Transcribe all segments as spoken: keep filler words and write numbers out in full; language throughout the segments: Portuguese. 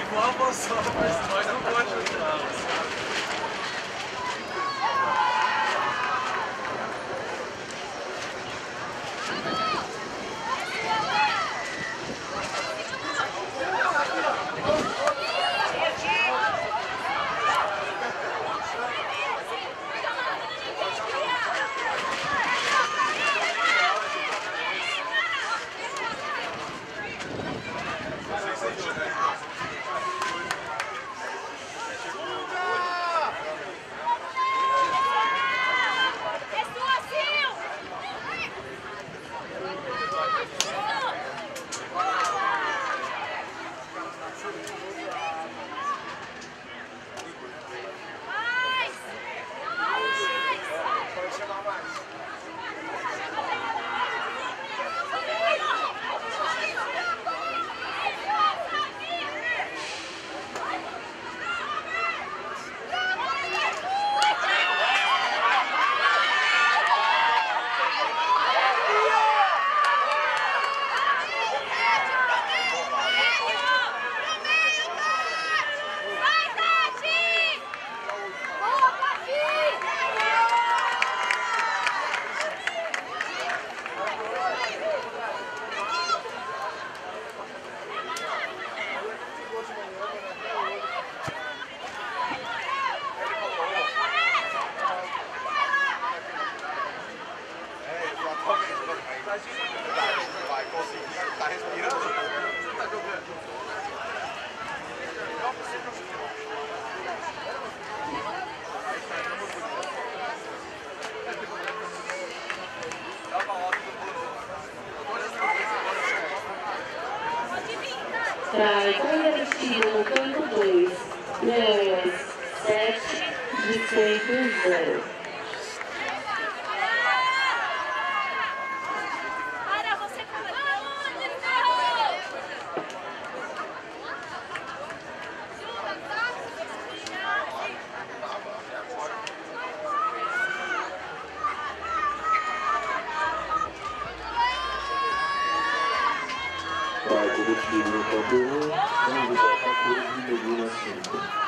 igual a você, mas nós não podemos ajudar. Vai conseguir, tá respirando. Você tá jogando. Traições vestido no campo dois, Leões sete, Vicente zero. Vai corrigir no campo um, vamos voltar a corrigir no Lula cinco.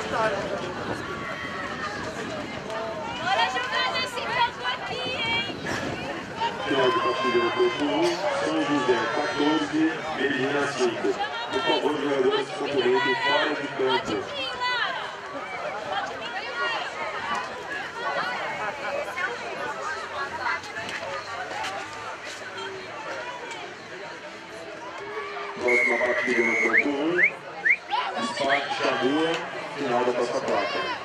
Bora jogar nesse campo aqui, hein? Final de partida no campo um, São José quatorze, Medina cinco. Por favor, jogadores que estão correndo fora de campo. Próxima partida no campo um, Spark Xamua, final da Taça Prata.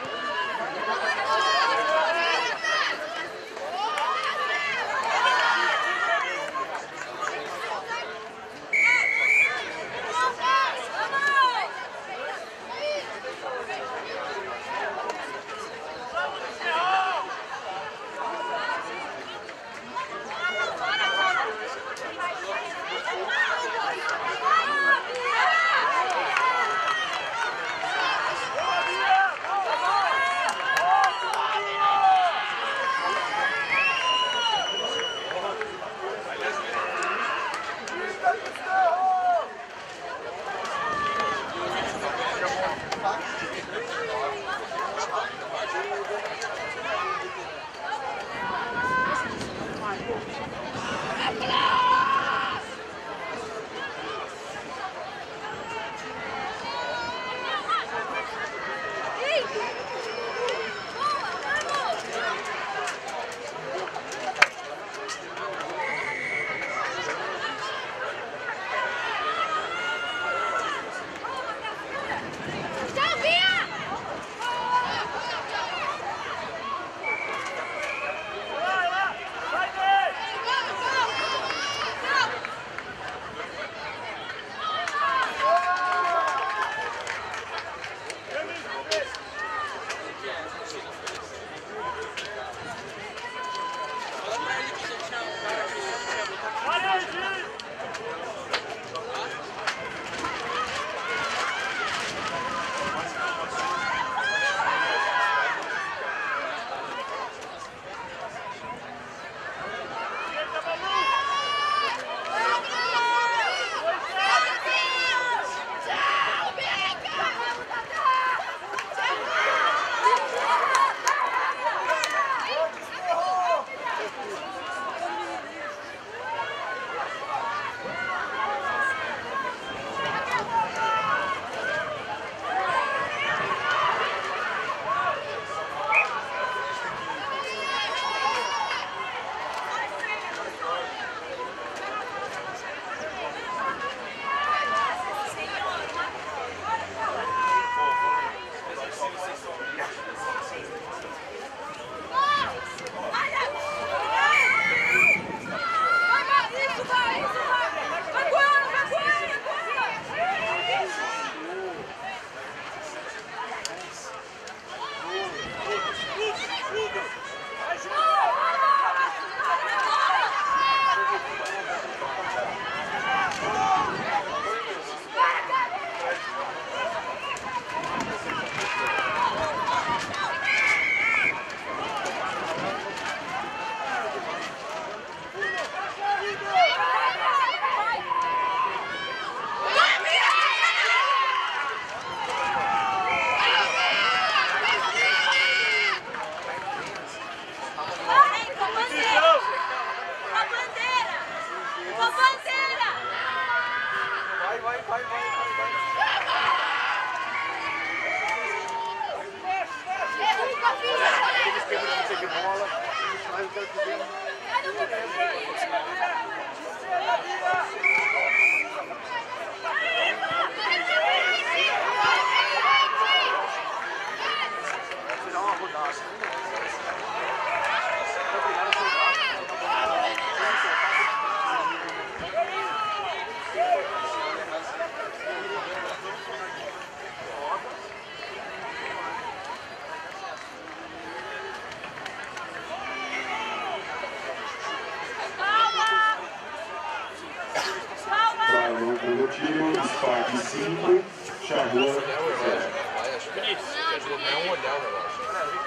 Time, Spark cinco, Xamua zero. Vinícius, te ajuda não é um olhar o relógio.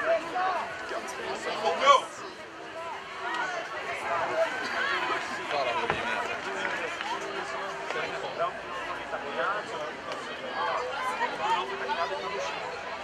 Fala, Rodrigo.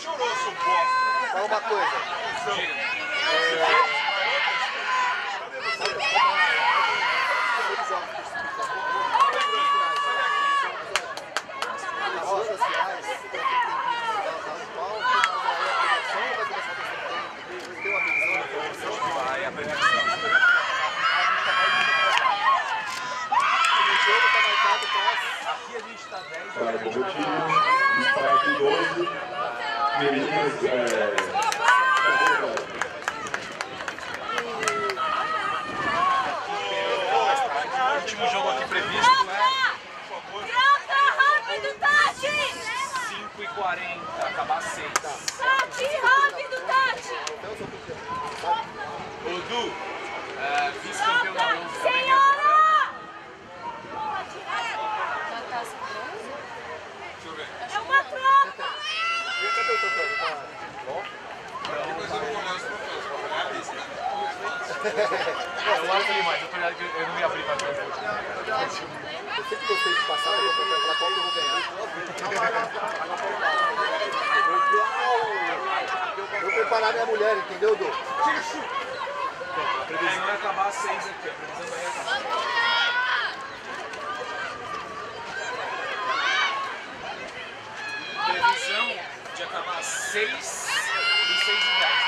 chorou, seu bosta. Fala uma coisa. Nas rodas finais, tem que pau, vai começar a ter uma previsão. Vai, a premiação. O jogo está marcado para... Aqui a gente está dez. Para Bogotinho, Strike doze, meninas, é... O último jogo aqui previsto é... Troca rápido, Tati! cinco e quarenta, acabar seis. Tati, rápido, Tati! Ô, Du, é, vice-campeão da bronze também. Senhora! Deixa eu ver. É uma troca! Cadê o troféu? Tá bom? Depois eu vou olhar os troféus, vou olhar a lista. Eu olho ali mais, eu tô ligado que eu não ia abrir pra ver. Eu sempre gostei de passar, eu vou pela Copa e eu vou ganhar. Eu vou preparar minha mulher, entendeu, Du? A previsão é acabar às seis aqui, a previsão vai acabar. Previsão de acabar às seis e seis e dez.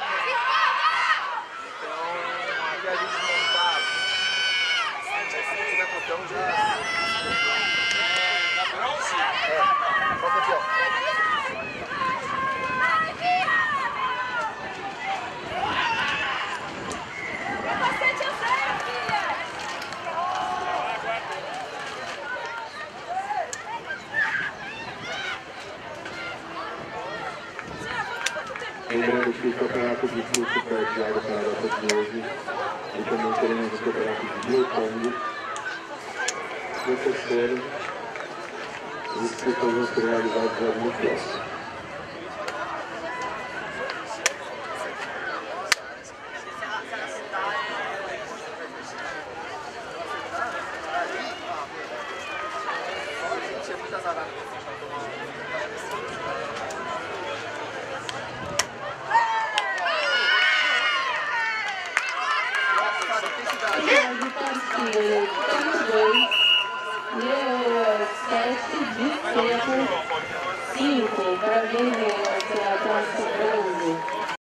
Então, aqui a gente não tá... Se não tiver botão, já... Da bronze? É, só aqui, ó. Lembrando que o campeonato de fluxo perde água para a data de hoje. E também teremos o campeonato de biocongo, no terceiro. Os disputas vão ser realizados alguns próximos. Sete de tempo, cinco, para ver a